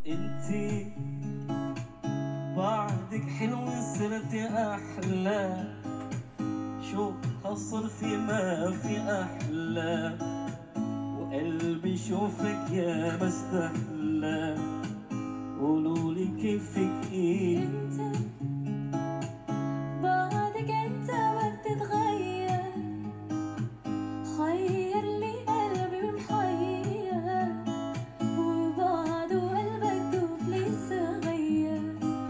انتي بعدك حلو صرتي احلى، شو هالصر في ما في احلى، وقلبي شوفك يا مستحلى، قولولي كيفك انت بعدك انت ما بتتغير، حير لي قلبي ومحير، وبعده قلبك دوب لي صغير،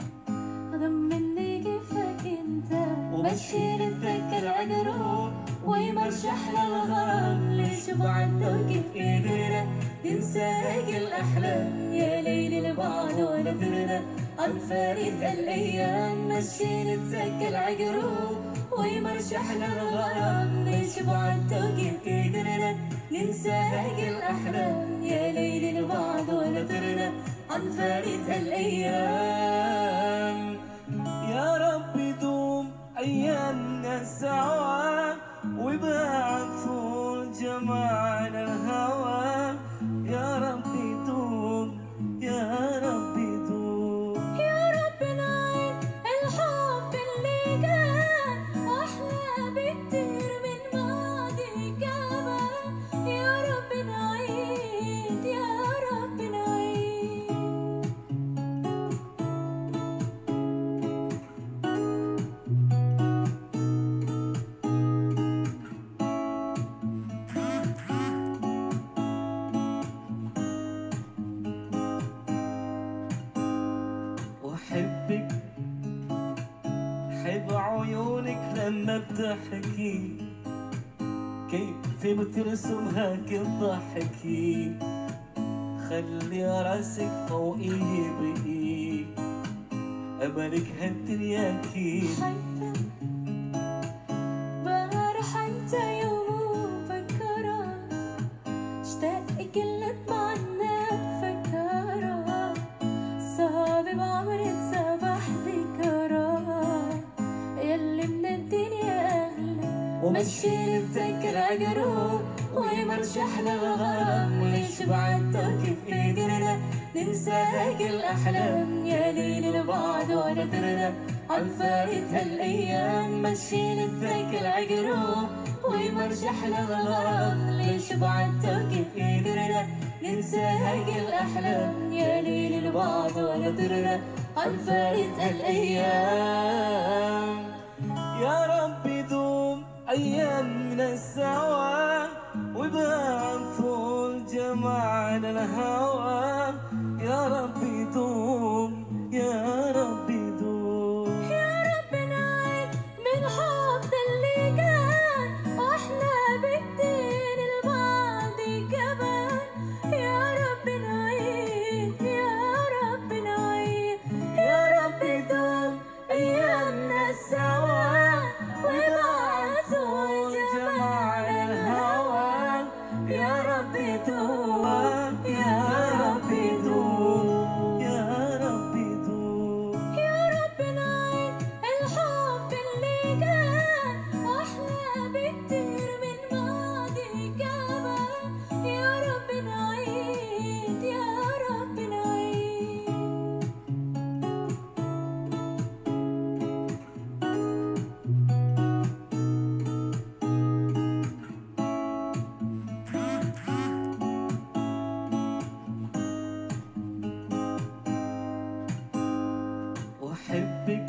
ضمني كيفك انت ومشي نتذكر عقروب ويمرشح للغرام، ليش بعده كيف قدرنا ننسى هيك الأحلام، يا ليل البعد ونثرنا عن فارق الأيام، مشي نتذكر عقروب ويمرشح للغرام، ليش بعده كيف قدرنا ننسى هيك الأحلام، يا ليل البعد ونثرنا عن فارق الأيام. يا رب يدوم أيامنا سوا ويبعد طول جمال الهوى، يا رب يدوم يا رب يدوم. يا رب نعيد الحب اللي كان أحلى بكتير من ماضي كمان، يا رب نعيد يا رب نعيد. وأحبك حب عيونك لما بتحكي، كيف بترسم هيك الضحكي، خلي راسك فوقي بقي، أملك هالدنيا أكيد. حبك بارح انت يوم فكرة، اشتاق كل اتمنى تفكرة، صعب بعمري تسبح ذكرى، يلي من الدنيا أغلى ومشي نتذكر عقروب ويمرشح للغرام، ليش بعدته كيف قدرنا ننسى هيك الأحلام، يا ليل البعد ونثرنا عن فارق هالأيام، مشي نتذكر عقروب ويمرشح للغرام، ليش بعدته كيف قدرنا ننسى هيك الأحلام، يا ليل البعد ونثرنا عن فارق الأيام. يا رب يدوم أيامنا سوا ويبعد طول جمال الهوى، يا رب يدوم يا رب يدوم. يا رب نعيد من حب اللي كان أحلى بكتير الماضي كمان، يا رب نعيد يا رب نعيد. يا رب يدوم أيامنا سوا ويبعد طول جمال الهوى، يا رب يدوم يا رب يدوم يا رب يدوم. يا رب نعيد الحب اللي كان أحلى بكتير من ماضي كمان، يا رب نعيد يا رب نعيد. وأحبك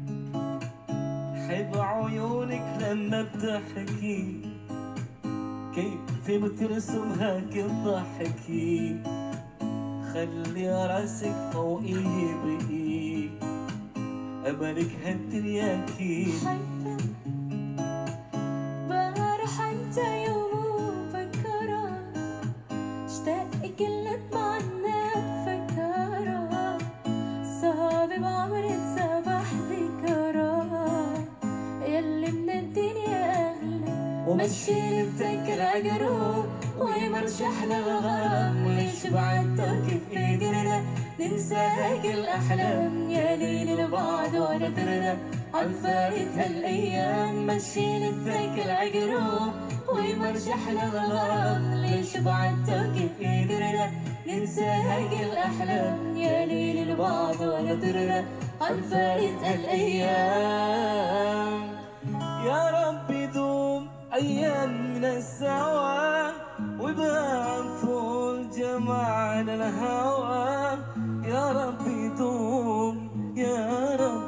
حب عيونك لما بتحكي، كيف بترسم هيك الضحكي، خلي راسك فوقي بقي، أملك هالدنيا أكيد. حبك بارح انت يوم فكرة، اشتاق كل اتمنى تفكرة، صعب بعمري تسبح ذكرى، يلي من الدنيا أغلى ومشي نتذكر عقروب ويمرشح للغرام، ليش بعدته كيف قدرنا ننسى هيك الأحلام، يا ليل البعد ونثرنا عن فارق هالأيام، مشي نتذكر عقروب ويمرشح للغرام، ليش بعدته كيف قدرنا ننسى هيك الأحلام، يا بعض ولا درنا عن فارق الأيام. يا رب دوم أيامنا السوا وبقى عن طول جمعنا الهوى. يا رب دوم يا رب